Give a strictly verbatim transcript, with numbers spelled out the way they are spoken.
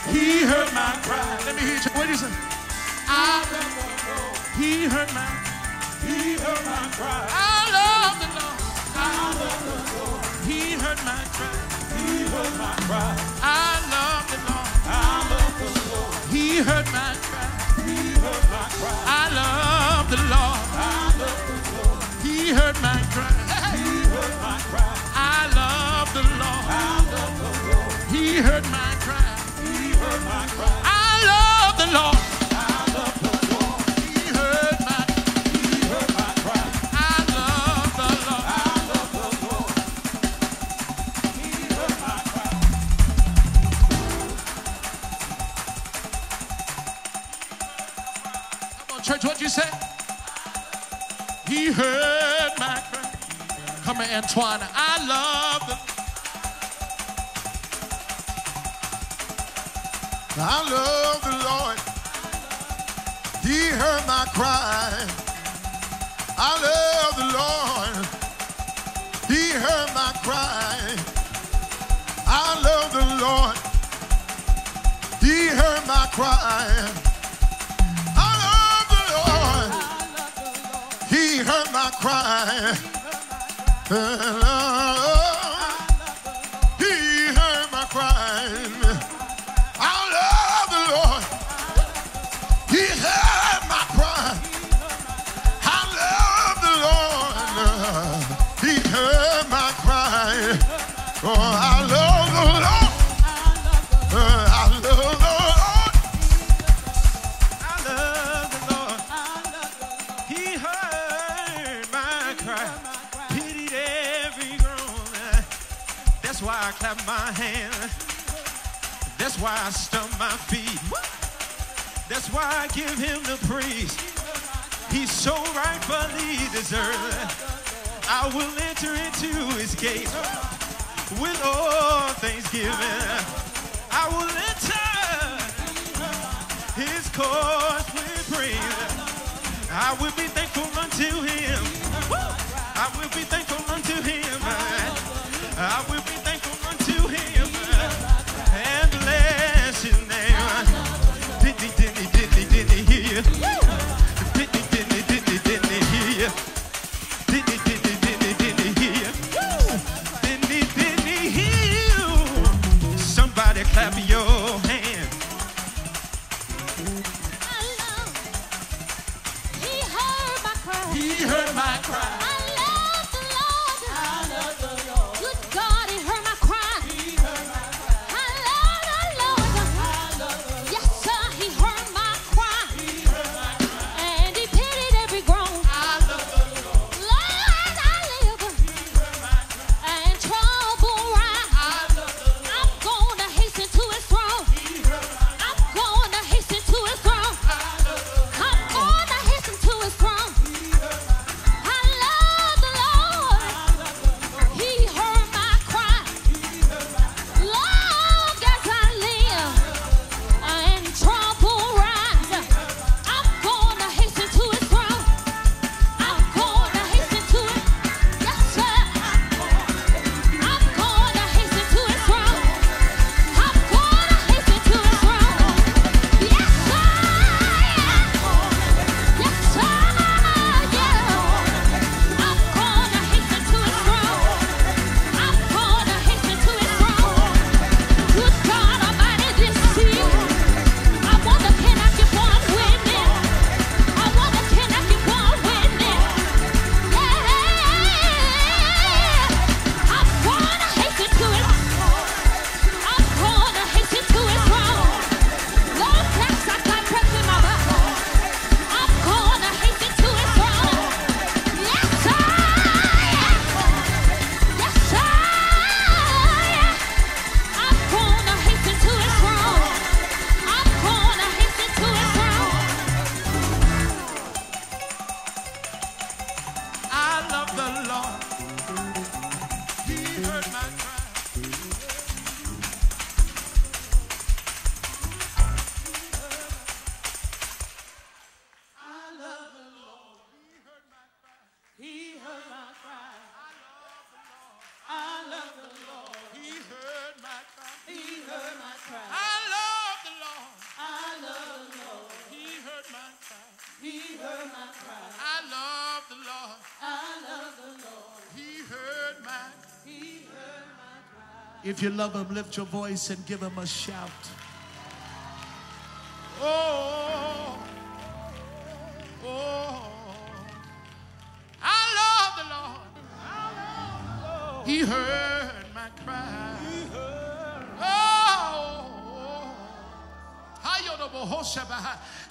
He heard my cry. Let me hear you. What do you say? I love the Lord. He heard my He heard my cry. I love the Lord. I love the Lord. He heard my cry. He heard my cry. I love the Lord. I love the Lord. He heard my cry. He heard my cry. I love the Lord. I love the Lord. He heard my cry. He heard my cry. I love the Lord. I love the Lord. He heard my cry. He heard my cry. I love the Lord. I love the Lord. He heard my He heard my cry. I love the Lord. I love the Lord. He heard my cry. Come on, church, what'd you say? He heard my cry. Come on, Antwaun. I love the I love the Lord. He heard my cry. I love the Lord. He heard my cry. I love the Lord. He heard my cry. I love the Lord. He heard my cry. He heard my cry. I love the Lord. He heard my cry. I love the Lord. He heard my cry. Oh, I love the Lord. Uh, I love the Lord. I love the Lord. He heard my cry. Pitied every groan. That's why I clap my hands. That's why I stomp my feet. That's why I give him the praise. He's so rightfully deserved. I will enter into his gates with all thanksgiving. I will enter his courts with praise. I will be thankful unto him. I will be thankful unto him. I will be thankful unto him. And bless his name. Didn't he, didn't he, didn't he, didn't he hear you? Didn't he, didn't he, didn't he, didn't he hear you? Didn't he, didn't he, didn't he, didn't he hear you? Didn't he, didn't he hear you? Somebody clap your hand. He heard my cry. He heard my cry. I love the Lord. If you love him, lift your voice and give him a shout. Oh, oh, I love the Lord. I love the Lord. He heard my cry. He heard. Oh, oh, oh.